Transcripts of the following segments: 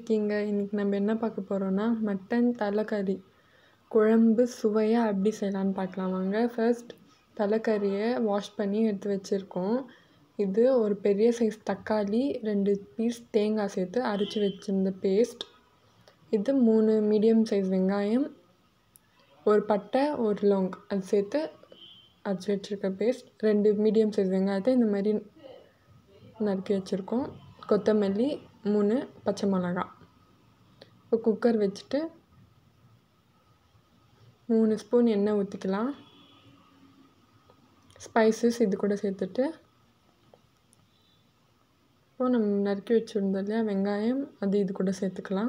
இருக்கீங்க? இன்னைக்கு நம்ம என்ன பார்க்க போறோம்னா, மட்டன் தலைக்கறி குழம்பு சுவையா எப்படி செய்யலான்னு பார்க்கலாம் வாங்க. ஃபர்ஸ்ட் தலைக்கறியை வாஷ் பண்ணி எடுத்து வச்சுருக்கோம். இது ஒரு பெரிய சைஸ் தக்காளி, 2 பீஸ் தேங்காய் சேர்த்து அரைச்சி வச்சிருந்த பேஸ்ட். இது 3 மீடியம் சைஸ் வெங்காயம், ஒரு பட்டை, ஒரு லவங் அது சேர்த்து அரைச்சி வச்சுருக்க பேஸ்ட். 2 மீடியம் சைஸ் வெங்காயத்தை இந்த மாதிரி நறுக்கி வச்சுருக்கோம். கொத்தமல்லி, 3 பச்சை மிளகாய். இப்போ குக்கர் வச்சுட்டு 3 ஸ்பூன் எண்ணெய் ஊற்றிக்கலாம். ஸ்பைசஸ் இது கூட சேர்த்துட்டு, இப்போ நம்ம நறுக்கி வச்சுருந்தோம் இல்லையா வெங்காயம், அது இது கூட சேர்த்துக்கலாம்.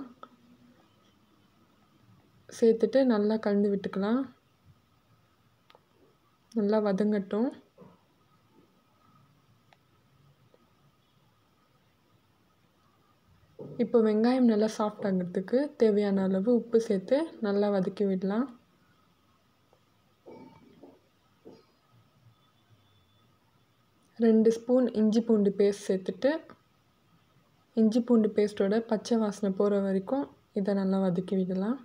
சேர்த்துட்டு நல்லா கலந்து விட்டுக்கலாம். நல்லா வதங்கட்டும். இப்போ வெங்காயம் நல்லா சாஃப்ட் ஆகிறதுக்கு தேவையான அளவு உப்பு சேர்த்து நல்லா வதக்கி விடலாம். ரெண்டு ஸ்பூன் இஞ்சி பூண்டு பேஸ்ட் சேர்த்துட்டு, இஞ்சி பூண்டு பேஸ்ட்டோட பச்சை வாசனை போகிற வரைக்கும் இதை நல்லா வதக்கி விடலாம்.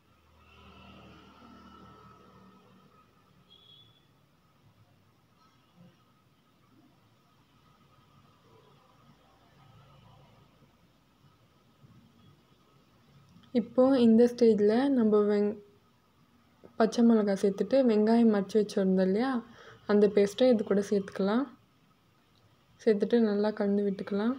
இப்போது இந்த ஸ்டேஜில் நம்ம பச்சை மிளகாய் சேர்த்துட்டு வெங்காயம் மறைச்சி வச்சுருந்தோம் இல்லையா அந்த பேஸ்ட்டை இது கூட சேர்த்துக்கலாம். சேர்த்துட்டு நல்லா கலந்து விட்டுக்கலாம்.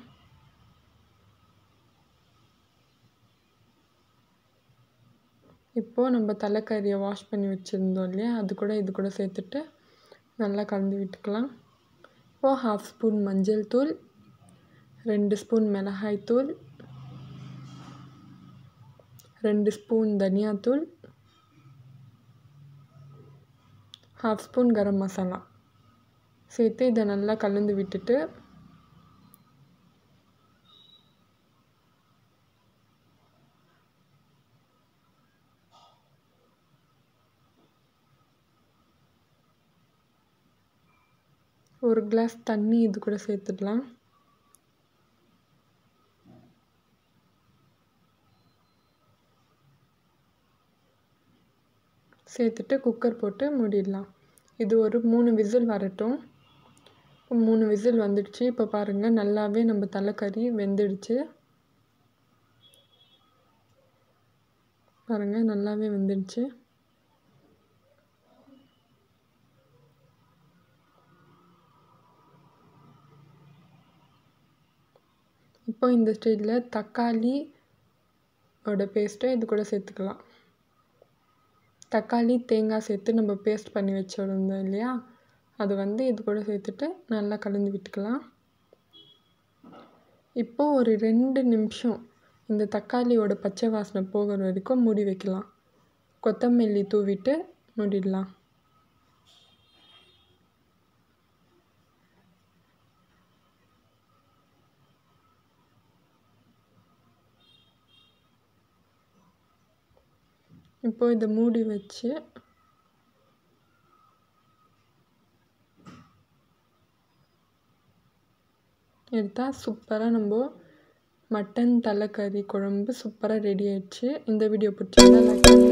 இப்போது நம்ம தலைக்கறியை வாஷ் பண்ணி வச்சுருந்தோம் இல்லையா அது கூட இது கூட சேர்த்துட்டு நல்லா கலந்து விட்டுக்கலாம். இப்போது 1/2 ஸ்பூன் மஞ்சள் தூள், 2 ஸ்பூன் மிளகாய் தூள், 2 ஸ்பூன் தனியாத்தூள், 1/2 ஸ்பூன் கரம் மசாலா சேர்த்து இதை நல்லா கலந்து விட்டுட்டு, ஒரு கிளாஸ் தண்ணி இது கூட சேர்த்துடலாம். சேர்த்துட்டு குக்கர் போட்டு மூடிடலாம். இது ஒரு 3 விசில் வரட்டும். 3 விசில் வந்துடுச்சு. இப்போ பாருங்கள் நல்லாவே நம்ம தலைக்கறி வெந்துடுச்சு. பாருங்கள் நல்லாவே வெந்துடுச்சு. இப்போ இந்த ஸ்டேஜில் தக்காளியோட பேஸ்ட்டை இது கூட சேர்த்துக்கலாம். தக்காளி தேங்காய் சேர்த்து நம்ம பேஸ்ட் பண்ணி வச்சுருந்தோம் இல்லையா அது இது கூட சேர்த்துட்டு நல்லா கலந்து விட்டுக்கலாம். இப்போது ஒரு 2 நிமிஷம் இந்த தக்காளியோட பச்சை வாசனை போகிற வரைக்கும் மூடி வைக்கலாம். கொத்தமல்லி தூவிட்டு மூடிடலாம். இப்போ இதை மூடி வச்சு எடுத்தால் சூப்பராக நம்ம மட்டன் தலைக்கறி குழம்பு சூப்பராக ரெடி ஆயிடுச்சு. இந்த வீடியோ பிடிச்சிருந்தா லைக் பண்ணுங்கள்.